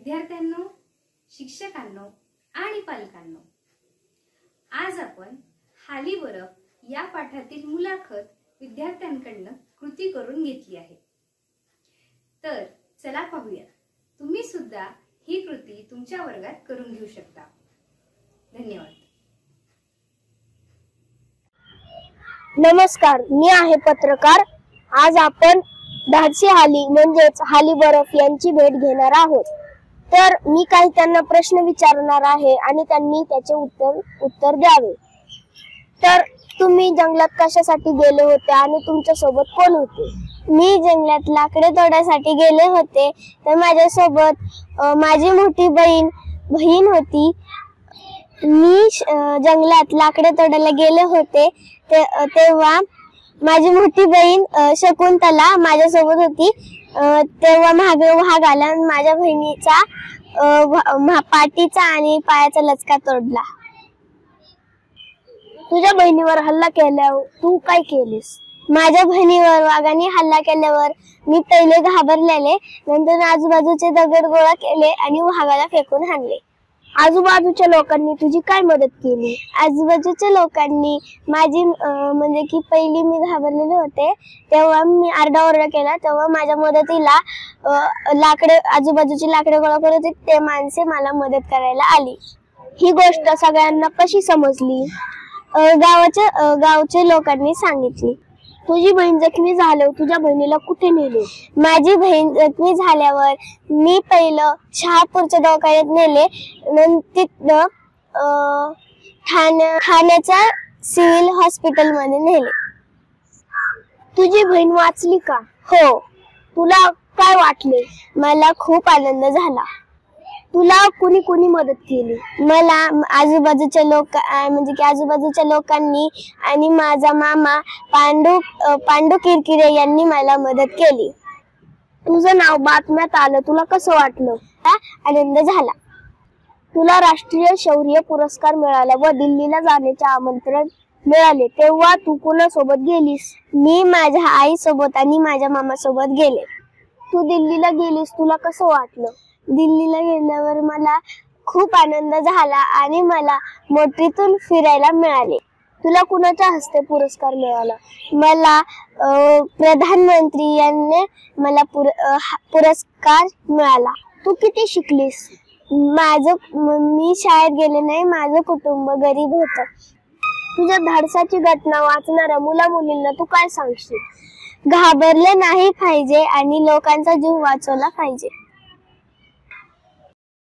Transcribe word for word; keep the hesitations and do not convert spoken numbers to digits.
विद्यार्थ्यांनो, शिक्षकांनो आणि पालकांनो, आज आपण हाली बरफ या पाठातील मुलाखत विद्यार्थ्यांकडून कृती करून घेतली आहे। तर चला पाहूया, तुम्ही सुद्धा ही कृती तुमच्या वर्गात करून घेऊ शकता। धन्यवाद। नमस्कार, मी आहे पत्रकार। आज आपण धाडसी हाली म्हणजेच हाली बरफ यांची भेट घेणार आहोत। तर मी काही त्यांना प्रश्न विचारणार आहे आणि त्यांनी त्याचे उत्तर उत्तर द्यावे। तर तुम्ही जंगलात कशासाठी गेले होते आणि तुमच्या सोबत कोण होते? मी जंगलात लाकडे तोडण्यासाठी गेले होते। तर माझ्या सोबत माझी मोठी बहीण बहीण होती। मी जंगलात लाकडे तोडायला गेले होते ते, तेव्हा माझी मोठी बहीण शकुंतला माझ्या सोबत होती। तेव्हा मागे वाघ आला आणि माझ्या बहिणीचा पाठीचा आणि पायाचा लचका तोडला। तुझ्या बहिणीवर हल्ला केल्यावर तू काय केलीस? माझ्या बहिणीवर वाघाने हल्ला केल्यावर मी पहिले घाबरलेले, नंतर आजूबाजूचे दगड गोळा केले आणि वाघाला फेकून हाणले। आजूबाजूच्या लोकांनी तुझी काय मदत केली? आजूबाजूच्या लोकांनी माझी म्हणजे की पहिली मी घाबरलेले होते, तेव्हा मी आरडाओरडा केला, तेव्हा माझ्या मदतीला लाकडे आजूबाजूची लाकडे गोळा करत होते ते माणसे मला मदत करायला आली। ही गोष्ट सगळ्यांना कशी समजली? गावाच्या गावच्या लोकांनी सांगितली। तुझी बहीण जखमी झाल्यावर तुझ्या बहिणीला कुठे नेले? माझी बहीण जखमी झाल्यावर मी पहिलं शहापूरच्या दवाखान्यात नेले, नंतर ठाणे ठाण्याच्या सिव्हिल हॉस्पिटल मध्ये नेले। तुझी बहीण वाचली का? हो। तुला काय वाटले? मला खूप आनंद झाला। तुला कोणी कोणी मदत केली? मला आजूबाजूच्या लोक म्हणजे की आजूबाजूच्या लोकांनी आणि माझा मामा पांडू पांडू किरकिरे यांनी मला मदत केली। तुझं नाव बातम्यात आलं, तुला कसं वाटलं? आनंद झाला। तुला राष्ट्रीय शौर्य पुरस्कार मिळाला व दिल्लीला जाण्याचे आमंत्रण मिळाले, तेव्हा तू कोणासोबत गेलीस? मी माझ्या आई सोबत आणि माझ्या मामा सोबत गेले। तू दिल्लीला गेलीस, तुला कसं वाटलं? दिल्लीला गेल्यावर मला खूप आनंद झाला आणि मला मोटरीतून फिरायला मिळाले। तुला कुणाच्या हस्ते पुरस्कार मिळाला? मला प्रधानमंत्री यांनी मला पुर, पुरस्कार मिळाला। तू किती शिकलीस? माझं मी शाळेत गेले नाही, माझं कुटुंब गरीब होतं। तुझ्या धाडसाची घटना वाचणाऱ्या मुला मुलींना तू काय सांगशील? घाबरले नाही पाहिजे आणि लोकांचा जीव वाचवला पाहिजे।